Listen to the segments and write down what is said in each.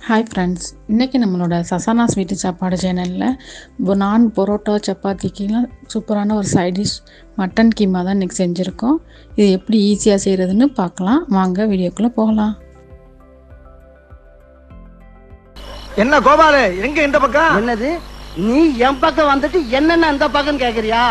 Hi friends, இன்றைக்கி நம்மளோட சசானா sweet சாப்பாடு சேனலில் நான் பரோட்டா சப்பாத்திக்கெலாம் சூப்பரான ஒரு சைட் டிஷ் மட்டன் கீமா தான் இன்றைக்கி செஞ்சுருக்கோம். இது எப்படி ஈஸியாக செய்கிறதுன்னு பார்க்கலாம். வாங்க வீடியோக்குள்ளே போகலாம். என்ன கோபாலு, எங்க இந்த பக்கம்? என்னது நீ என் பக்கம் வந்துட்டு என்னென்ன அந்த பக்கம் கேக்குறியா?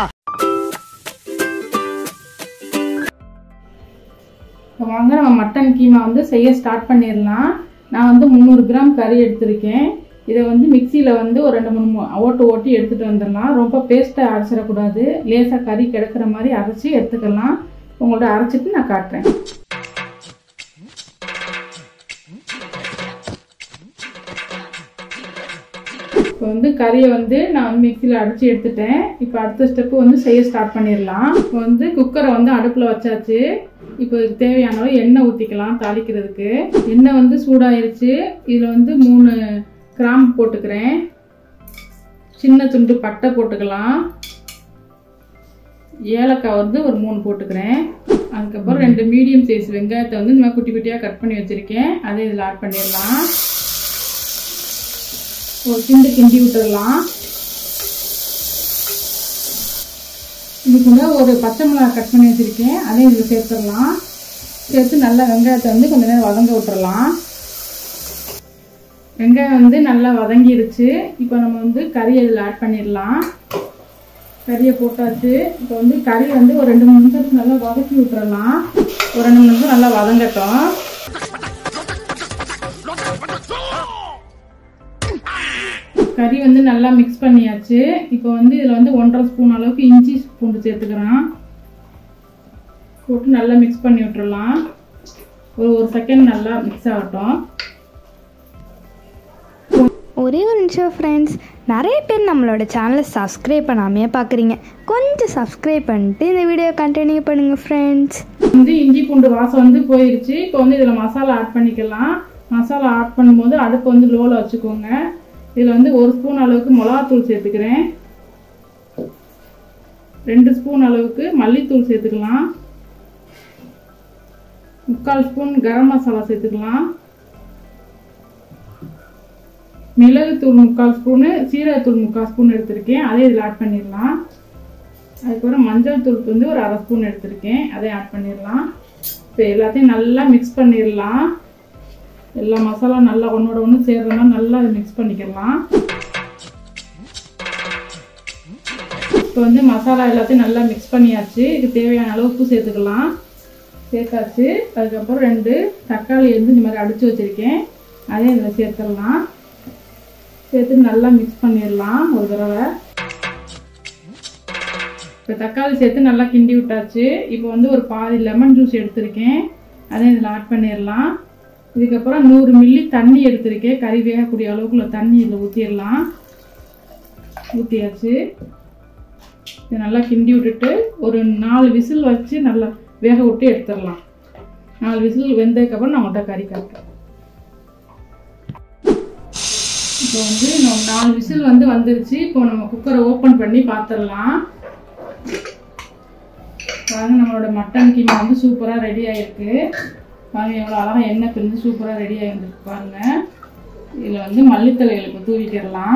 வாங்க நம்ம மட்டன் கீமா செய்ய ஸ்டார்ட் பண்ணிடலாம். நான் 300 கிராம் கறி எடுத்திருக்கேன். இதை மிக்சியில் ஒரு 2-3 ஓட்டி எடுத்துகிட்டு வந்துடலாம். ரொம்ப பேஸ்ட்டாக அரைச்சிடக்கூடாது. லேசாக கறி கிடக்கிற மாதிரி அரைச்சி எடுத்துக்கலாம். உங்கள்ட்ட அரைச்சிட்டு நான் காட்டுறேன். இப்போ கறியை நான் மிக்சியில் அரைச்சி எடுத்துட்டேன். இப்போ அடுத்த ஸ்டெப்பு செய்ய ஸ்டார்ட் பண்ணிடலாம். இப்போ குக்கரை அடுப்பில் வச்சாச்சு. இப்போ இதுக்கு தேவையான அளவு எண்ணெய் ஊற்றிக்கலாம். தாளிக்கிறதுக்கு எண்ணெய் சூடாயிருச்சு. இதில் 3 கிராம்பு போட்டுக்கிறேன். சின்ன துண்டு பட்டை போட்டுக்கலாம். ஏலக்காய் ஒரு 3 போட்டுக்கிறேன். அதுக்கப்புறம் 2 மீடியம் சைஸ் வெங்காயத்தை இந்த மாதிரி குட்டி குட்டியாக கட் பண்ணி வச்சுருக்கேன். அதை இதில் ஆட் பண்ணிடலாம். ஒரு கிண்டி விட்டுடலாம். இதுக்குள்ள ஒரு பச்சை மிளகாய் கட் பண்ணி வச்சுருக்கேன். அதையும் இதில் சேர்த்துடலாம். சேர்த்து நல்லா வெங்காயத்தை கொஞ்ச நேரம் வதங்க விட்டுறலாம். வெங்காயம் நல்லா வதங்கிருச்சு. இப்போ நம்ம கறியை இதில் ஆட் பண்ணிடலாம். கறியை போட்டாச்சு. இப்போ கறி ஒரு 2-3 நிமிஷத்துக்கு நல்லா வதக்கி விட்டுறலாம். ஒரு 2 நிமிஷம் நல்லா வதங்கட்டும். கறி நல்லா மிக்ஸ் பண்ணியாச்சு. இப்போ இதில் 1.5 ஸ்பூன் அளவுக்கு இஞ்சி பூண்டு சேர்த்துக்கிறேன். போட்டு நல்லா மிக்ஸ் பண்ணி விட்டுறலாம். ஒரு செகண்ட் நல்லா மிக்ஸ் ஆகட்டும். ஒரே ஒரு நிமிஷம் ஃப்ரெண்ட்ஸ், நிறைய பேர் நம்மளோட சேனலை சப்ஸ்கிரைப் பண்ணாமே பார்க்குறீங்க. கொஞ்சம் சப்ஸ்கிரைப் பண்ணிட்டு இந்த வீடியோ கண்டினியூ பண்ணுங்கள் ஃப்ரெண்ட்ஸ். இஞ்சி பூண்டு வாசம் போயிடுச்சு. இப்போ இதில் மசாலா ஆட் பண்ணிக்கலாம். மசாலா ஆட் பண்ணும்போது அடுப்பு லோவில் வச்சுக்கோங்க. இதில் 1 ஸ்பூன் அளவுக்கு மிளகாத்தூள் சேர்த்துக்கிறேன். 2 ஸ்பூன் அளவுக்கு மல்லித்தூள் சேர்த்துக்கலாம். 3/4 ஸ்பூன் கரம் மசாலா சேர்த்துக்கலாம். மிளகுத்தூள் 3/4 ஸ்பூனு, சீரகத்தூள் 3/4 ஸ்பூன் எடுத்திருக்கேன். அதை இதில் ஆட் பண்ணிடலாம். அதுக்கப்புறம் மஞ்சள் தூள் ஒரு 1/2 ஸ்பூன் எடுத்திருக்கேன். அதை ஆட் பண்ணிடலாம். இப்போ எல்லாத்தையும் நல்லா மிக்ஸ் பண்ணிடலாம். எல்லா மசாலா நல்லா ஒன்றோட ஒன்று சேர்றதுனா நல்லா அதை மிக்ஸ் பண்ணிக்கலாம். இப்போ மசாலா எல்லாத்தையும் நல்லா மிக்ஸ் பண்ணியாச்சு. இதுக்கு தேவையான அளவு உப்பு சேர்த்துக்கலாம். சேர்த்தாச்சு. அதுக்கப்புறம் 2 தக்காளி இந்த மாதிரி அடித்து வச்சுருக்கேன். அதையும் இதில் சேர்த்துடலாம். சேர்த்து நல்லா மிக்ஸ் பண்ணிடலாம் ஒரு தடவை. இப்போ தக்காளி சேர்த்து நல்லா கிண்டி விட்டாச்சு. இப்போ ஒரு பாதி லெமன் ஜூஸ் எடுத்திருக்கேன். அதையும் இதில் ஆட் பண்ணிடலாம். இதுக்கப்புறம் 100 மில்லி தண்ணி எடுத்திருக்கேன். கறி வேகக்கூடிய அளவுக்குள்ள தண்ணி இதில் ஊற்றிடலாம். ஊற்றியாச்சு. இதை நல்லா கிண்டி விட்டுட்டு ஒரு 4 விசில் வச்சு நல்லா வேக விட்டு எடுத்துடலாம். 4 விசில் வெந்ததுக்கப்புறம் நான் உங்கள்கிட்ட கறி காட்டுறேன். இப்போ 4 விசில் வந்துருச்சு. இப்போ நம்ம குக்கரை ஓப்பன் பண்ணி பார்த்துடலாம். பாருங்க, நம்மளோட மட்டன் கீமா சூப்பராக ரெடி ஆகிருக்கு. பாருங்க எவ்வளோ அழகாக எண்ணெய் பிரிஞ்சு சூப்பராக ரெடி ஆகிருக்கு. பாருங்க, இதில் மல்லித்தலைகள் இப்போ தூவிக்கிடலாம்.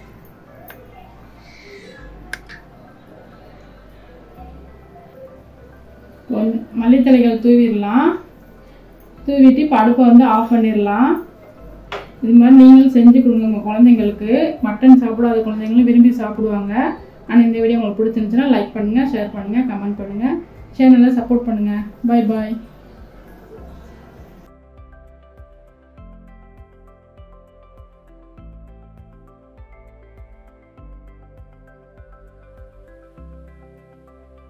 மல்லித்தலைகள் தூவிடலாம். தூவிட்டு இப்போ அடுப்பை ஆஃப் பண்ணிடலாம். இது மாதிரி நீங்களும் செஞ்சு கொடுங்க உங்கள் குழந்தைங்களுக்கு. மட்டன் சாப்பிடாத குழந்தைங்களும் விரும்பி சாப்பிடுவாங்க. ஆனால் இந்த வீடியோ உங்களுக்கு பிடிச்சிருந்துச்சுன்னா லைக் பண்ணுங்கள், ஷேர் பண்ணுங்கள், கமெண்ட் பண்ணுங்கள், சேனலை சப்போர்ட் பண்ணுங்கள். பாய் பாய்.